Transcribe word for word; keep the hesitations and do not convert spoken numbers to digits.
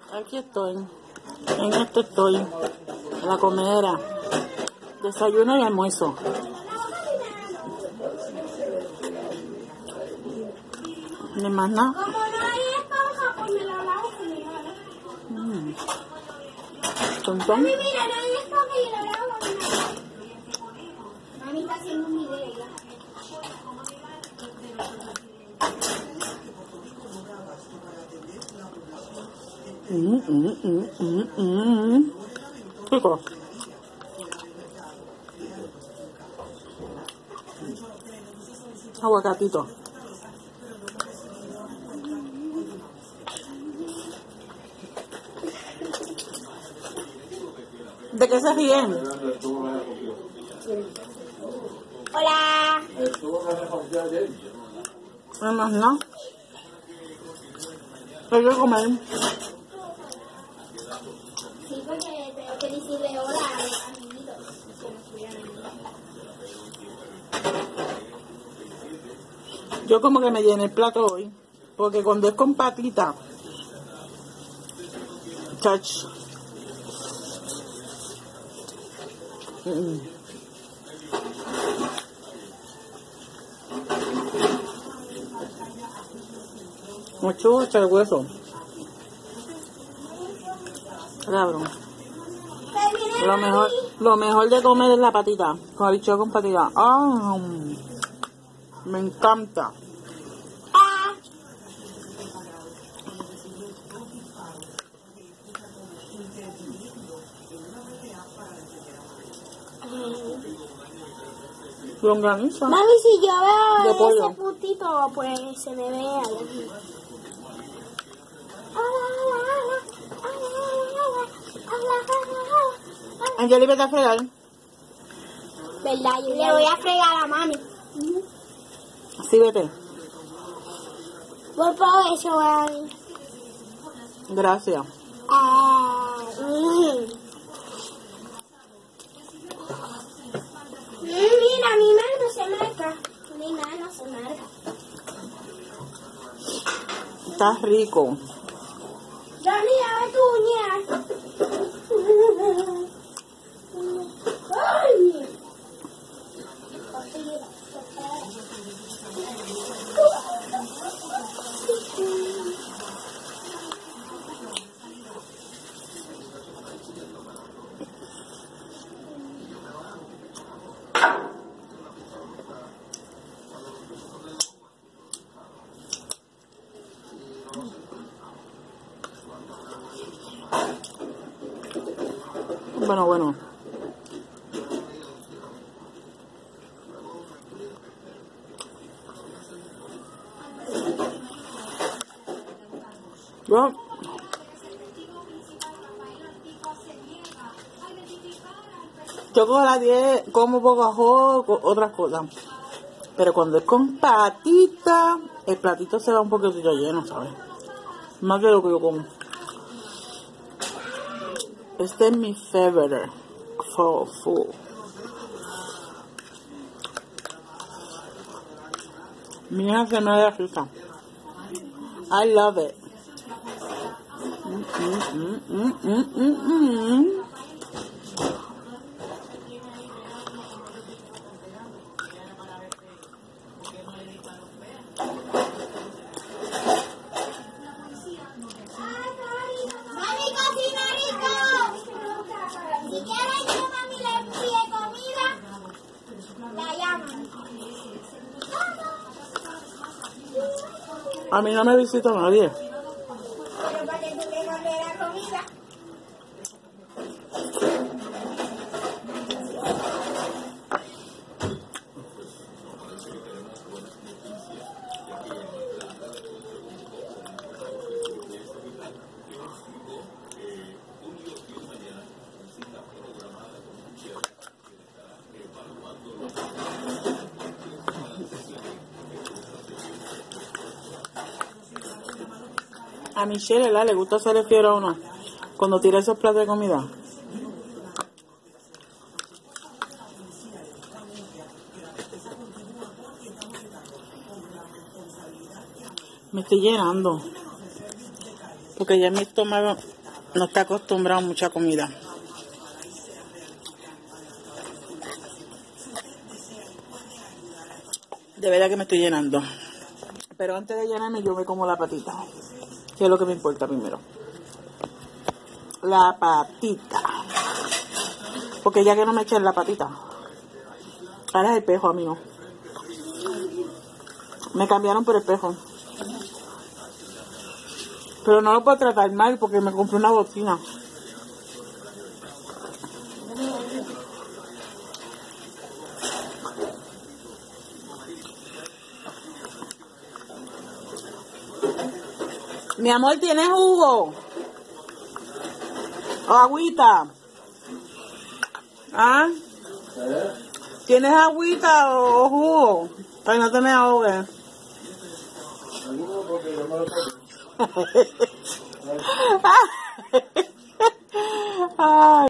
Aquí estoy. En esto estoy. En la comedera. Desayuno y almuerzo. Ni más nada. Como no hay esponja, pues me la lavo con mi mano. Mm. Tontón. Mami, mira, no hay esponja y la lavo con mi mano. Mami está haciendo un video ya. Mm, mm, mm, mm, mm. Rico. Aguacatito. ¿De qué se ríen? Hola. No más no. Hay que comer. Sí, porque tengo que decirle hola a los amiguitos. Yo como que me llené el plato hoy. Porque cuando es con patita. Chach. Mm. Mucho el hueso. Cabrón. Lo mejor, lo mejor de comer es la patita. Con habichuela con patita. Ah, me encanta. Ah. Longaniza. Mami, si yo De veo pollo. ese puntito, pues se me ve ahí. Angeli, vete a fregar. ¿Verdad? Yo le voy a fregar a mami. Sí, vete. Por provecho, mami. Gracias. Ah, mm. Mira, mi mano se marca. Mi mano se marca. Está rico. Johnny, dame tu uña. Ay. Bueno, bueno. Yo, yo cojo la diez, como poco a poco, otras cosas. Pero cuando es con patita, el platito se va un poquito lleno, ¿sabes? Más de lo que yo como. Este es mi favorite for food. Mi hija se me da rica. I love it. Mm, mm, mm, mm, mm, mm, mm. Mami, cocina rico. Si quieres que mami le envíe comida, la llaman. A mí no me visita nadie. Pero para que tú le mandes la comida. A Michelle, ¿verdad? ¿Le gusta hacerle fiero a uno cuando tira esos platos de comida? Me estoy llenando. Porque ya mi estómago no está acostumbrado a mucha comida. De verdad que me estoy llenando. Pero antes de llenarme yo me como la patita. Que es lo que me importa primero. La patita. Porque ya que no me echen la patita. Ahora es el espejo, a mí no. Me cambiaron por el espejo. Pero no lo puedo tratar mal porque me compré una bocina. Mi amor, ¿tienes jugo? ¿O agüita? ¿Ah? ¿Tienes agüita o, o jugo? Para que no te me ahogues. Ay.